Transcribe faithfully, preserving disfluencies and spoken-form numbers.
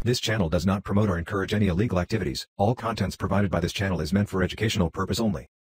This channel does not promote or encourage any illegal activities. All contents provided by this channel is meant for educational purpose only.